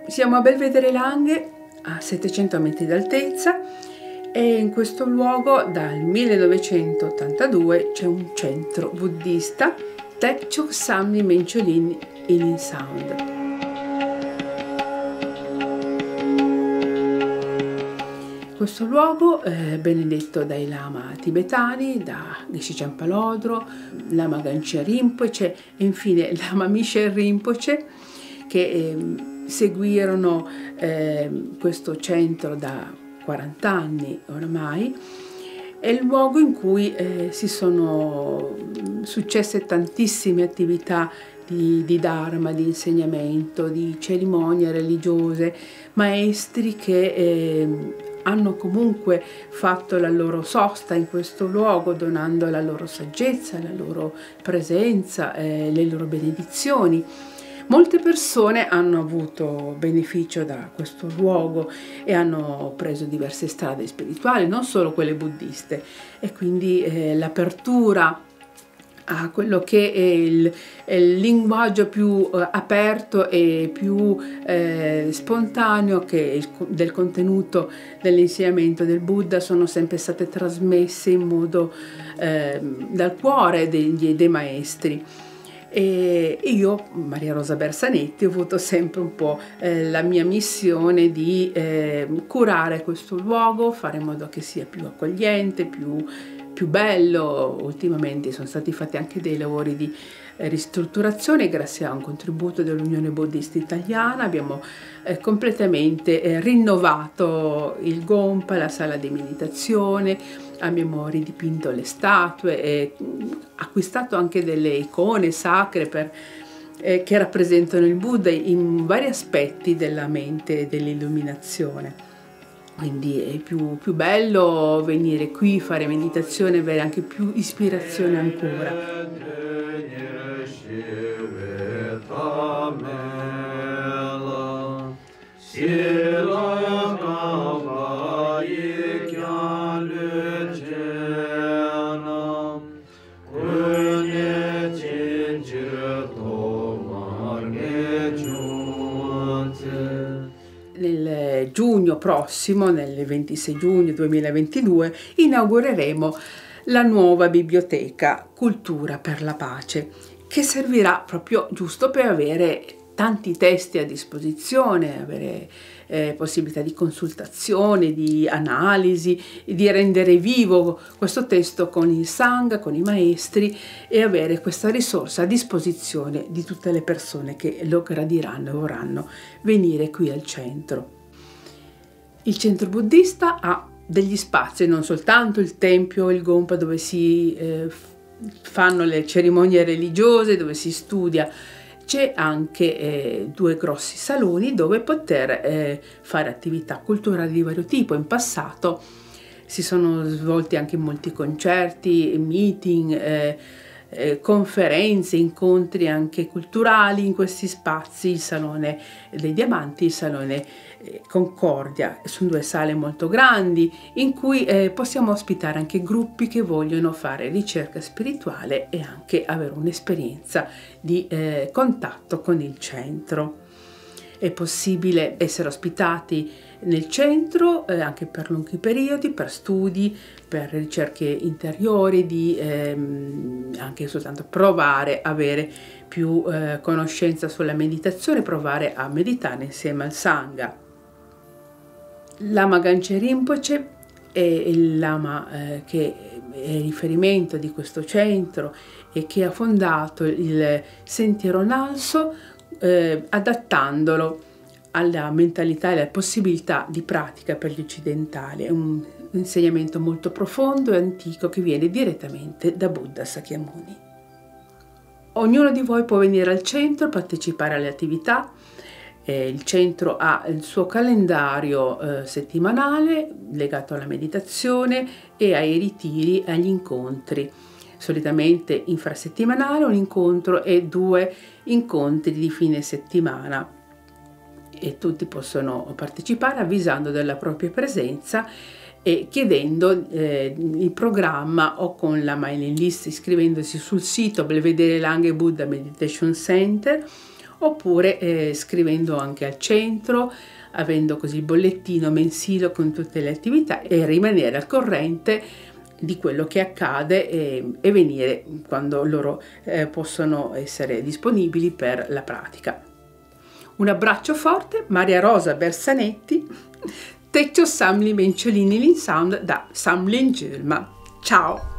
Siamo a Belvedere Langhe, a 700 metri d'altezza, e in questo luogo dal 1982 c'è un centro buddista, Tekchok Samni Mencholin Healing Sound. Questo luogo è benedetto dai lama tibetani, da Geshe Champalodro, Lama Ganchen Rinpoche e infine Lama Michel Rinpoche, che seguirono questo centro da 40 anni oramai. È il luogo in cui si sono successe tantissime attività di Dharma, di insegnamento, di cerimonie religiose, maestri che hanno comunque fatto la loro sosta in questo luogo, donando la loro saggezza, la loro presenza, le loro benedizioni. Molte persone hanno avuto beneficio da questo luogo e hanno preso diverse strade spirituali, non solo quelle buddiste, e quindi l'apertura a quello che è il linguaggio più aperto e più spontaneo del contenuto dell'insegnamento del Buddha sono sempre state trasmesse in modo dal cuore dei maestri. E io, Maria Rosa Bersanetti, ho avuto sempre un po' la mia missione di curare questo luogo, fare in modo che sia più accogliente, più bello. Ultimamente sono stati fatti anche dei lavori di ristrutturazione grazie a un contributo dell'Unione Buddista Italiana. Abbiamo completamente rinnovato il Gompa, la sala di meditazione, abbiamo ridipinto le statue e acquistato anche delle icone sacre che rappresentano il Buddha in vari aspetti della mente e dell'illuminazione. Quindi è più bello venire qui, fare meditazione, avere anche più ispirazione ancora. Nel giugno prossimo, nel 26 giugno 2022, inaugureremo la nuova biblioteca Cultura per la Pace, che servirà proprio giusto per avere tanti testi a disposizione, avere possibilità di consultazione, di analisi, di rendere vivo questo testo con il Sangha, con i maestri, e avere questa risorsa a disposizione di tutte le persone che lo gradiranno e vorranno venire qui al centro. Il centro buddista ha degli spazi, non soltanto il tempio, il Gompa, dove si fanno le cerimonie religiose, dove si studia. C'è anche due grossi saloni dove poter fare attività culturali di vario tipo. In passato si sono svolti anche molti concerti, meeting, conferenze, incontri anche culturali in questi spazi. Il Salone dei Diamanti, il Salone Concordia, sono due sale molto grandi in cui possiamo ospitare anche gruppi che vogliono fare ricerca spirituale e anche avere un'esperienza di contatto con il centro. È possibile essere ospitati nel centro anche per lunghi periodi, per studi, per ricerche interiori, anche soltanto provare, avere più conoscenza sulla meditazione, provare a meditare insieme al Sangha. Lama Ganchen Rinpoche è il lama che è riferimento di questo centro e che ha fondato il Sentiero Nalso, adattandolo alla mentalità e alla possibilità di pratica per gli occidentali. È un insegnamento molto profondo e antico che viene direttamente da Buddha Sakyamuni. Ognuno di voi può venire al centro, partecipare alle attività. Il centro ha il suo calendario settimanale legato alla meditazione e ai ritiri, agli incontri. Solitamente infrasettimanale un incontro e 2 incontri di fine settimana, e tutti possono partecipare avvisando della propria presenza e chiedendo il programma o con la mailing list, iscrivendosi sul sito Belvedere Langhe Buddha Meditation Center oppure scrivendo anche al centro, avendo così il bollettino mensile con tutte le attività e rimanere al corrente di quello che accade e venire quando loro possono essere disponibili per la pratica. Un abbraccio forte, Maria Rosa Bersanetti, Techo Samling Menciolini Linsound da Samling Gülma. Ciao!